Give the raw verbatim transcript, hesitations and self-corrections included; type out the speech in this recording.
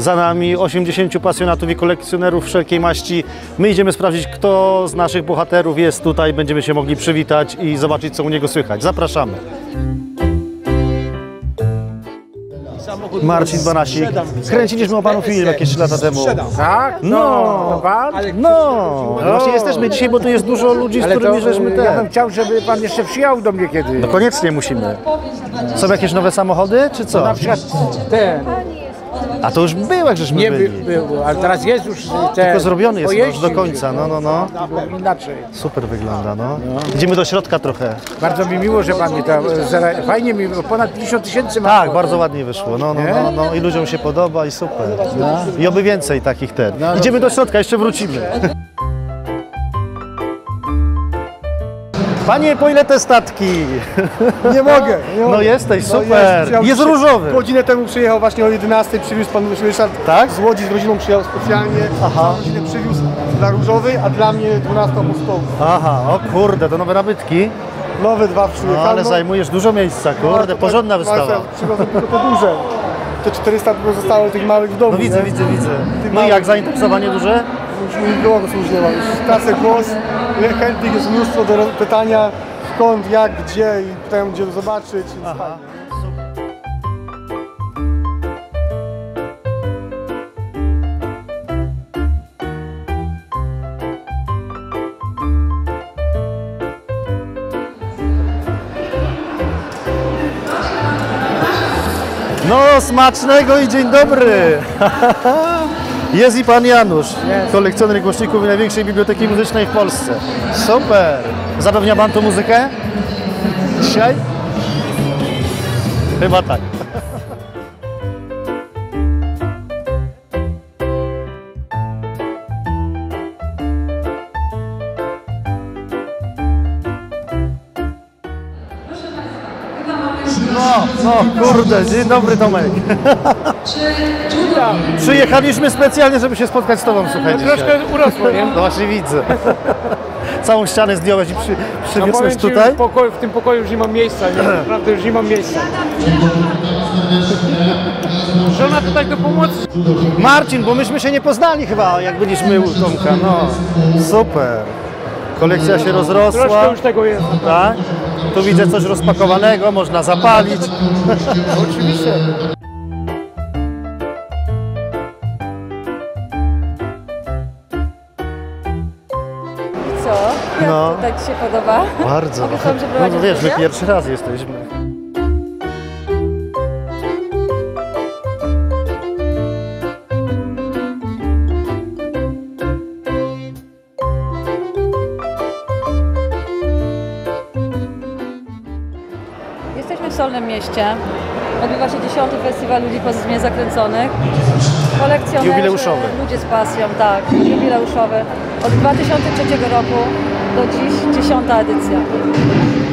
za nami osiemdziesięciu pasjonatów i kolekcjonerów wszelkiej maści. My idziemy sprawdzić, kto z naszych bohaterów jest tutaj. Będziemy się mogli przywitać i zobaczyć, co u niego słychać. Zapraszamy. Marcin Banasik. Kręciliśmy o panu film jakieś trzy lata temu. Tak? No, no, pan? no. Właśnie jesteśmy dzisiaj, bo tu jest dużo ludzi, z Ale którymi to, żeśmy ja te. bym chciał, żeby pan jeszcze przyjechał do mnie kiedyś. No koniecznie musimy. Są jakieś nowe samochody, czy co? Na przykład ten. A to już było, jak żeśmy Nie by, byli. było, ale teraz jest już ten. Tylko zrobiony jest już do pojeździł końca, się, no, no, no. Inaczej. Super wygląda, no. Idziemy do środka trochę. Bardzo mi miło, że pan mi to. Fajnie mi, bo ponad pięćdziesiąt tysięcy ma. Tak, bardzo ładnie wyszło, no, no, no, no. I ludziom się podoba i super. I oby więcej takich ten. Idziemy do środka, jeszcze wrócimy. Panie, po ile te statki? Nie mogę. Nie No mogę. jesteś, No super. jest, Jest różowy. Godzinę temu przyjechał właśnie o jedenastej, przywiózł pan Ryszard Tak? z Łodzi z rodziną, przyjechał specjalnie. Aha. Godzinę przywiózł dla różowej, a dla mnie dwunastoapostolów. Aha, o kurde, to nowe nabytki. Nowe dwa No, przyjechały. ale zajmujesz dużo miejsca, kurde, porządna wystawa. Przywiozłem tylko te duże. Te czterysta zostało tych małych w domu. No widzę, nie? widzę, widzę. Tych No i małych. jak zainteresowanie duże? Już mi było, co już nie ma. Już tracę głos. Chętnych jest mnóstwo do pytania skąd, jak, gdzie i pytają, gdzie zobaczyć. Więc Aha. No, smacznego i dzień dobry! Jest i pan Janusz, kolekcjoner głośników i największej biblioteki muzycznej w Polsce. Super! Zapewnia pan tu muzykę? Dzisiaj? Chyba tak. No, no, kurde, dzień dobry Tomek. Przyjechaliśmy specjalnie, żeby się spotkać z tobą, słuchaj, dzisiaj. Troszkę urosło, nie? No właśnie widzę. Całą ścianę zdjąłeś i przy, No przywiózłeś powiem ci, tutaj? w, pokoju, w tym pokoju już nie mam miejsca, nie? Naprawdę już nie mam miejsca. Żona tutaj do pomocy. Marcin, bo myśmy się nie poznali chyba, jak byliśmy u Tomka, no. Super. Kolekcja się rozrosła. Troszkę już tego jest. Tak? Tu widzę coś rozpakowanego, można zapalić. Oczywiście. Co? Jak No. to tak ci się podoba? Bardzo. Mogę sam No przeprowadzić to wiesz, my wywiad? pierwszy raz jesteśmy. Jesteśmy w Solnym Mieście. Odbywa się dziesiąty Festiwal Ludzi Pozytywnie Zakręconych. Kolekcjonerzy, Jubileuszowy. ludzie z pasją, tak, jubileuszowy. Od dwa tysiące trzeciego roku do dziś dziesiąta edycja.